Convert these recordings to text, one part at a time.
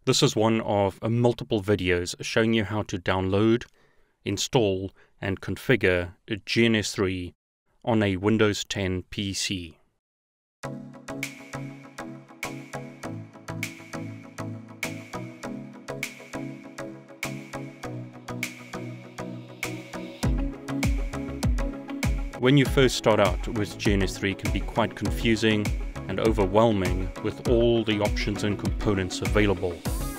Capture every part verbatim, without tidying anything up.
This is one of uh, multiple videos showing you how to download, install, and configure a G N S three on a Windows ten P C. When you first start out with G N S three, it can be quite confusing and overwhelming with all the options and components available.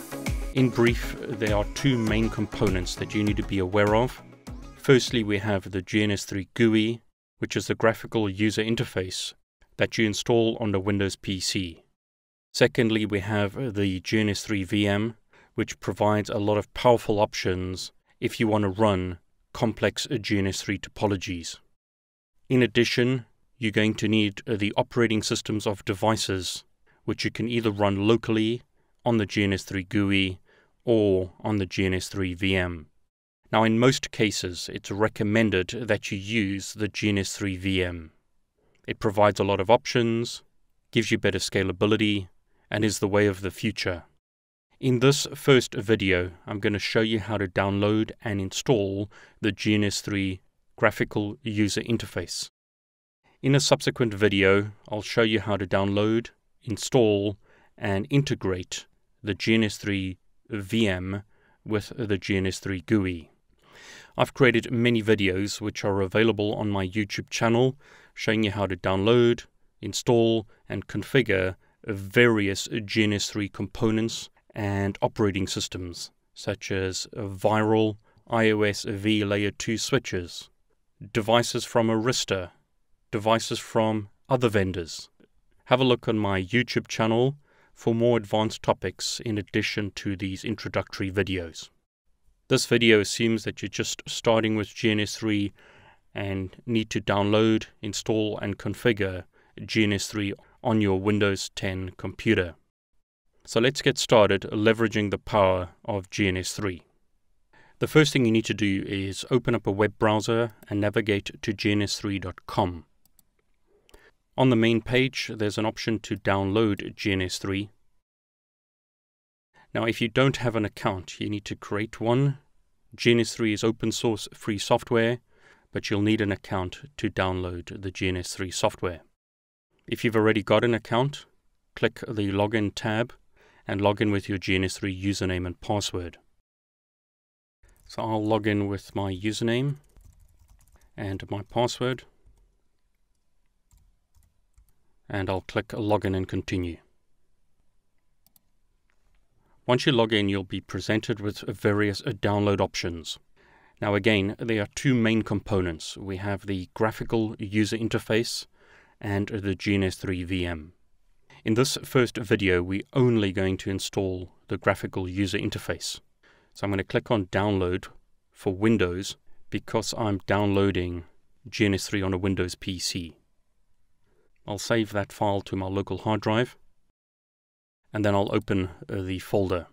In brief, there are two main components that you need to be aware of. Firstly, we have the G N S three G U I, which is the graphical user interface that you install on the Windows P C. Secondly, we have the G N S three V M, which provides a lot of powerful options if you want to run complex G N S three topologies. In addition, you're going to need the operating systems of devices, which you can either run locally on the G N S three G U I or on the G N S three V M. Now, in most cases, it's recommended that you use the G N S three V M. It provides a lot of options, gives you better scalability, and is the way of the future. In this first video, I'm going to show you how to download and install the G N S three graphical user interface. In a subsequent video, I'll show you how to download, install, and integrate the G N S three V M with the G N S three G U I. I've created many videos which are available on my YouTube channel showing you how to download, install, and configure various G N S three components and operating systems such as viral iOS V Layer two switches, devices from Arista, devices from other vendors. Have a look on my YouTube channel for more advanced topics in addition to these introductory videos. This video assumes that you're just starting with G N S three and need to download, install, and configure G N S three on your Windows ten computer. So let's get started leveraging the power of G N S three. The first thing you need to do is open up a web browser and navigate to G N S three dot com. On the main page, there's an option to download G N S three. Now, if you don't have an account, you need to create one. G N S three is open source free software, but you'll need an account to download the G N S three software. If you've already got an account, click the Login tab and log in with your G N S three username and password. So I'll log in with my username and my password, and I'll click Login and Continue. Once you log in, you'll be presented with various download options. Now again, there are two main components. We have the graphical user interface and the G N S three V M. In this first video, we're only going to install the graphical user interface. So I'm going to click on Download for Windows because I'm downloading G N S three on a Windows P C. I'll save that file to my local hard drive, and then I'll open uh, the folder.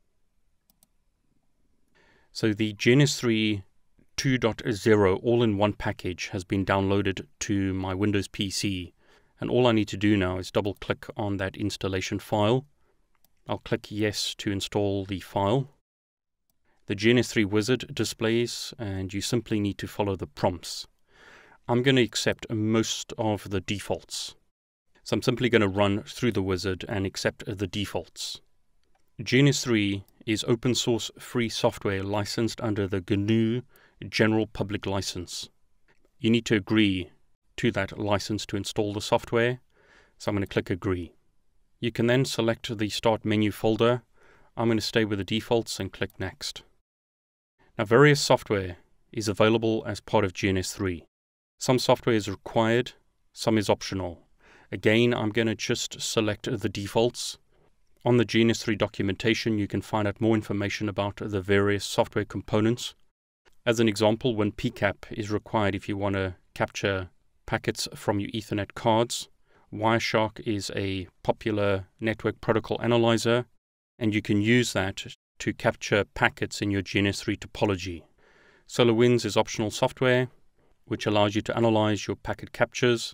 So the G N S three two point oh all-in-one package has been downloaded to my Windows P C, and all I need to do now is double-click on that installation file. I'll click Yes to install the file. The G N S three wizard displays, and you simply need to follow the prompts. I'm going to accept most of the defaults. So I'm simply going to run through the wizard and accept the defaults. G N S three is open source free software licensed under the G N U General Public License. You need to agree to that license to install the software. So I'm going to click Agree. You can then select the Start Menu folder. I'm going to stay with the defaults and click Next. Now, various software is available as part of G N S three. Some software is required, some is optional. Again, I'm going to just select the defaults. On the G N S three documentation, you can find out more information about the various software components. As an example, when P CAP is required if you want to capture packets from your Ethernet cards, Wireshark is a popular network protocol analyzer, and you can use that to capture packets in your G N S three topology. SolarWinds is optional software, which allows you to analyze your packet captures.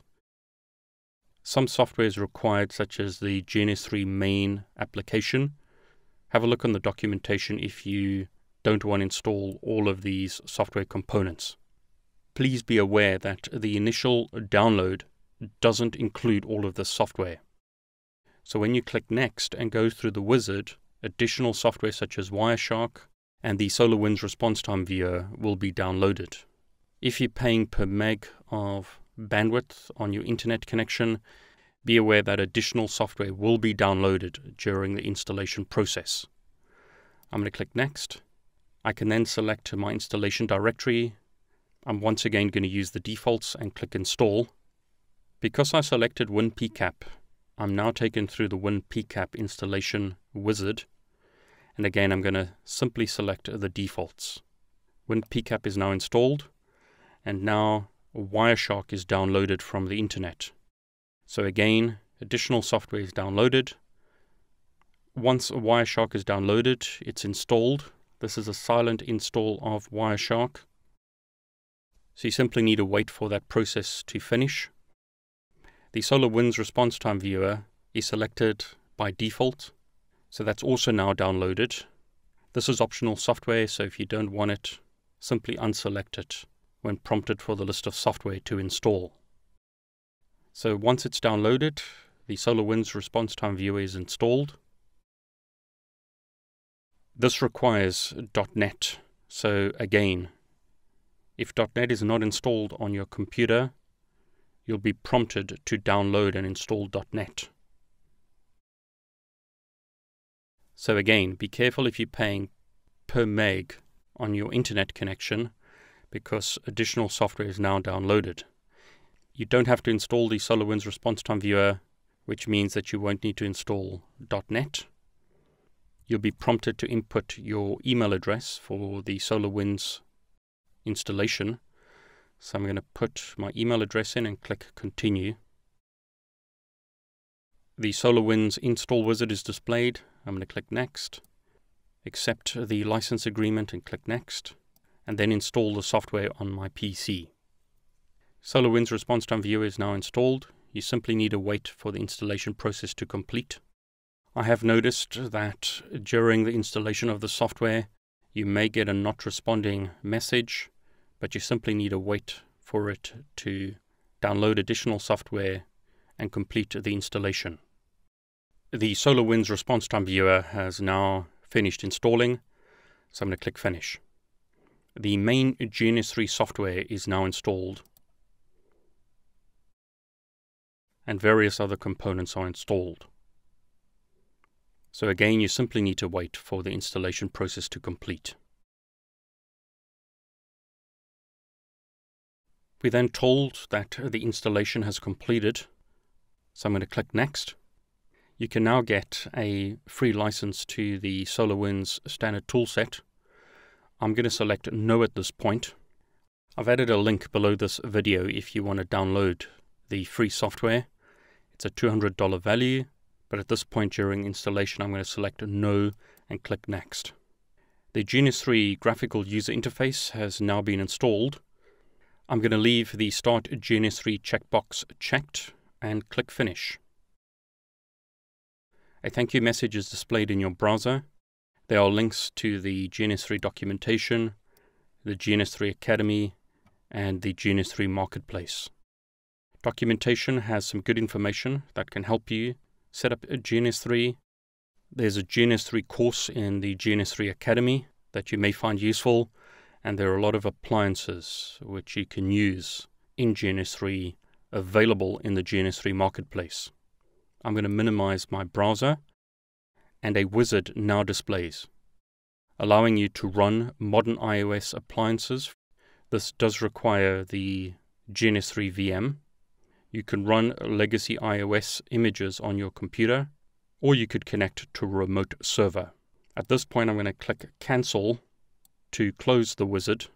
Some software is required, such as the G N S three main application, Have a look on the documentation if you don't want to install all of these software components. Please be aware that the initial download doesn't include all of this software. So when you click Next and go through the wizard, additional software such as Wireshark and the SolarWinds Response Time Viewer will be downloaded. If you're paying per meg of bandwidth on your internet connection, be aware that additional software will be downloaded during the installation process. I'm going to click Next. I can then select my installation directory. I'm once again going to use the defaults and click Install. Because I selected WinPCAP, I'm now taken through the WinPCAP installation wizard. And again, I'm going to simply select the defaults. WinPCAP is now installed, and now Wireshark is downloaded from the internet. So again, additional software is downloaded. Once Wireshark is downloaded, it's installed. This is a silent install of Wireshark. So you simply need to wait for that process to finish. The SolarWinds Response Time Viewer is selected by default. So that's also now downloaded. This is optional software, so if you don't want it, simply unselect it when prompted for the list of software to install. So once it's downloaded, the SolarWinds Response Time Viewer is installed. This requires .NET. So again, if .NET is not installed on your computer, you'll be prompted to download and install .NET. So again, be careful if you're paying per meg on your internet connection, because additional software is now downloaded. You don't have to install the SolarWinds Response Time Viewer, which means that you won't need to install .NET. You'll be prompted to input your email address for the SolarWinds installation. So I'm going to put my email address in and click Continue. The SolarWinds install wizard is displayed. I'm going to click Next, accept the license agreement and click Next, and then install the software on my P C. SolarWinds Response Time Viewer is now installed. You simply need to wait for the installation process to complete. I have noticed that during the installation of the software, you may get a not responding message, but you simply need to wait for it to download additional software and complete the installation. The SolarWinds Response Time Viewer has now finished installing, so I'm going to click Finish. The main G N S three software is now installed, and various other components are installed. So again, you simply need to wait for the installation process to complete. We're then told that the installation has completed, so I'm going to click Next. You can now get a free license to the SolarWinds standard toolset. I'm going to select No at this point. I've added a link below this video if you want to download the free software. It's a two hundred dollar value, but at this point during installation I'm going to select No and click Next. The G N S three graphical user interface has now been installed. I'm going to leave the Start G N S three checkbox checked and click Finish. A thank you message is displayed in your browser. There are links to the G N S three documentation, the G N S three Academy, and the G N S three Marketplace. Documentation has some good information that can help you set up a G N S three. There's a G N S three course in the G N S three Academy that you may find useful, and there are a lot of appliances which you can use in G N S three available in the G N S three Marketplace. I'm going to minimize my browser, and a wizard now displays, allowing you to run modern iOS appliances. This does require the G N S three V M. You can run legacy iOS images on your computer, or you could connect to a remote server. At this point, I'm going to click Cancel to close the wizard.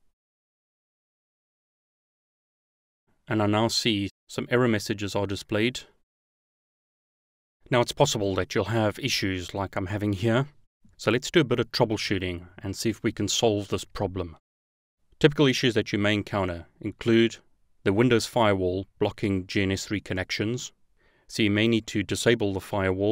And I now see some error messages are displayed. Now it's possible that you'll have issues like I'm having here. So let's do a bit of troubleshooting and see if we can solve this problem. Typical issues that you may encounter include the Windows firewall blocking G N S three connections. So you may need to disable the firewall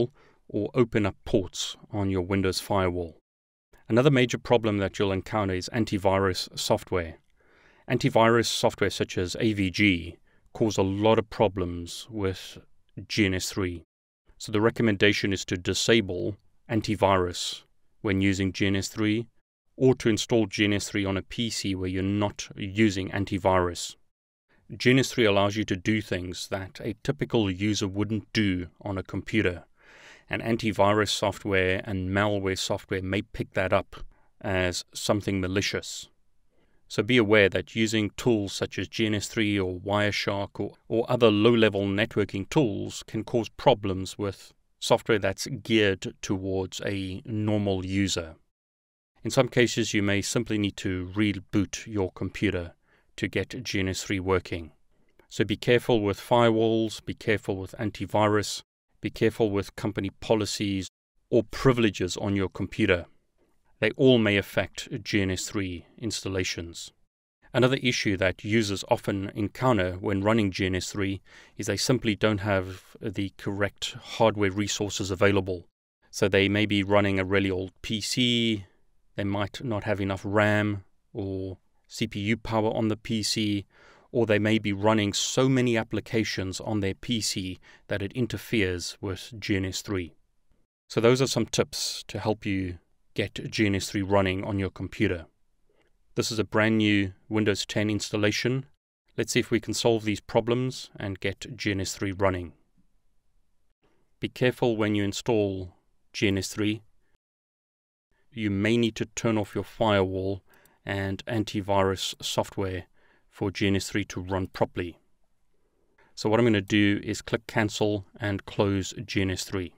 or open up ports on your Windows firewall. Another major problem that you'll encounter is antivirus software. Antivirus software such as A V G cause a lot of problems with G N S three. So the recommendation is to disable antivirus when using G N S three, or to install G N S three on a P C where you're not using antivirus. G N S three allows you to do things that a typical user wouldn't do on a computer, and antivirus software and malware software may pick that up as something malicious. So be aware that using tools such as G N S three or Wireshark or, or other low-level networking tools can cause problems with software that's geared towards a normal user. In some cases, you may simply need to reboot your computer to get G N S three working. So be careful with firewalls, be careful with antivirus, be careful with company policies or privileges on your computer. They all may affect G N S three installations. Another issue that users often encounter when running G N S three is they simply don't have the correct hardware resources available. So they may be running a really old P C, they might not have enough RAM or C P U power on the P C, or they may be running so many applications on their P C that it interferes with G N S three. So those are some tips to help you get G N S three running on your computer. This is a brand new Windows ten installation. Let's see if we can solve these problems and get G N S three running. Be careful when you install G N S three. You may need to turn off your firewall and antivirus software for G N S three to run properly. So what I'm going to do is click cancel and close G N S three.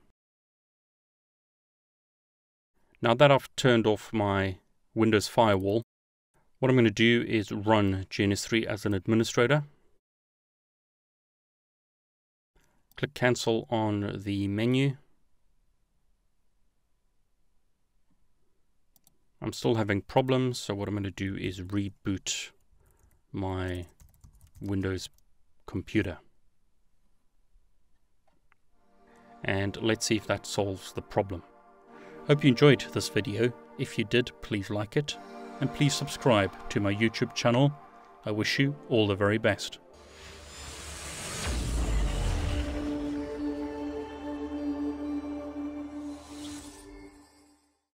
Now that I've turned off my Windows firewall, what I'm going to do is run G N S three as an administrator. Click cancel on the menu. I'm still having problems, so what I'm going to do is reboot my Windows computer. And let's see if that solves the problem. Hope you enjoyed this video. If you did, please like it, and please subscribe to my YouTube channel. I wish you all the very best.